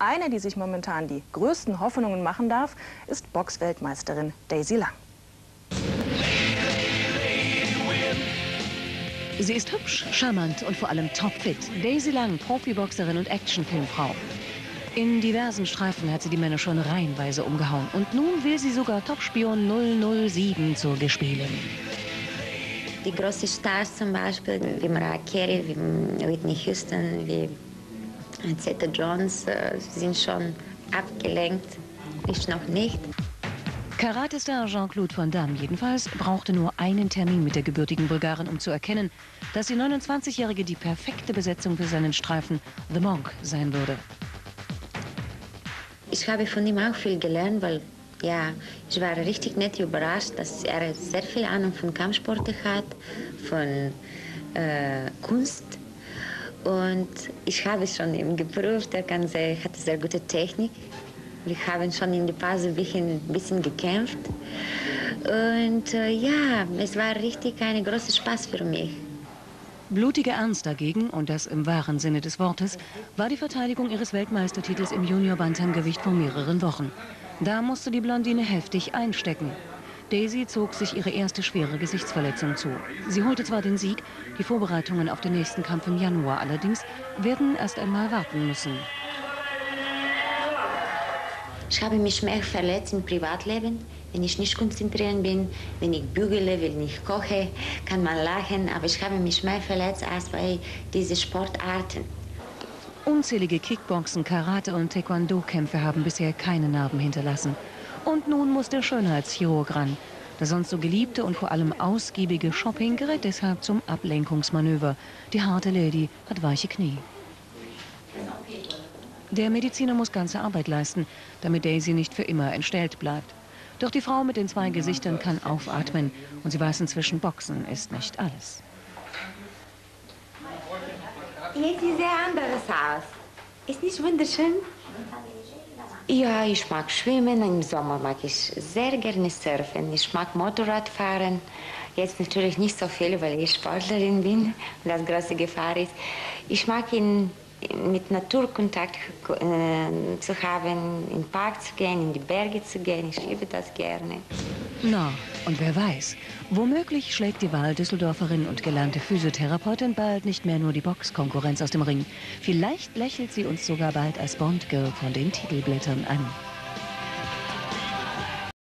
Eine, die sich momentan die größten Hoffnungen machen darf, ist Boxweltmeisterin Daisy Lang. Sie ist hübsch, charmant und vor allem topfit. Daisy Lang, Profiboxerin und Actionfilmfrau. In diversen Streifen hat sie die Männer schon reihenweise umgehauen. Und nun will sie sogar Topspion 007 zur gespielen. Die großen Stars zum Beispiel, wie Mariah Carey, wie Whitney Houston, wie Zeta Jones, sind schon abgelenkt. Ich noch nicht. Karate-Star Jean-Claude Van Damme jedenfalls brauchte nur einen Termin mit der gebürtigen Bulgarin, um zu erkennen, dass die 29-Jährige die perfekte Besetzung für seinen Streifen The Monk sein würde. Ich habe von ihm auch viel gelernt, weil ja, ich war richtig nett überrascht, dass er sehr viel Ahnung von Kampfsport hat, von Kunst. Und ich habe schon ihm geprüft, er hat sehr gute Technik. Wir haben schon in der Pause ein bisschen gekämpft. Und ja, es war richtig ein großer Spaß für mich. Blutiger Ernst dagegen, und das im wahren Sinne des Wortes, war die Verteidigung ihres Weltmeistertitels im Junior-Bantamgewicht vor mehreren Wochen. Da musste die Blondine heftig einstecken. Daisy zog sich ihre erste schwere Gesichtsverletzung zu. Sie holte zwar den Sieg, die Vorbereitungen auf den nächsten Kampf im Januar allerdings werden erst einmal warten müssen. Ich habe mich mehr verletzt im Privatleben, wenn ich nicht konzentriert bin, wenn ich bügele, wenn ich koche, kann man lachen, aber ich habe mich mehr verletzt als bei diesen Sportarten. Unzählige Kickboxen, Karate- und Taekwondo-Kämpfe haben bisher keine Narben hinterlassen. Und nun muss der Schönheitschirurg ran. Das sonst so geliebte und vor allem ausgiebige Shopping gerät deshalb zum Ablenkungsmanöver. Die harte Lady hat weiche Knie. Der Mediziner muss ganze Arbeit leisten, damit Daisy nicht für immer entstellt bleibt. Doch die Frau mit den zwei Gesichtern kann aufatmen und sie weiß inzwischen, Boxen ist nicht alles. Jetzt sieht sehr anders aus. Ist nicht wunderschön? Ja, ich mag schwimmen, im Sommer mag ich sehr gerne surfen. Ich mag Motorradfahren. Jetzt natürlich nicht so viel, weil ich Sportlerin bin und das große Gefahr ist. Ich mag mit Naturkontakt zu haben, in den Park zu gehen, in die Berge zu gehen. Ich liebe das gerne. Na, und wer weiß, womöglich schlägt die Wahl-Düsseldorferin und gelernte Physiotherapeutin bald nicht mehr nur die Boxkonkurrenz aus dem Ring. Vielleicht lächelt sie uns sogar bald als Bond-Girl von den Titelblättern an.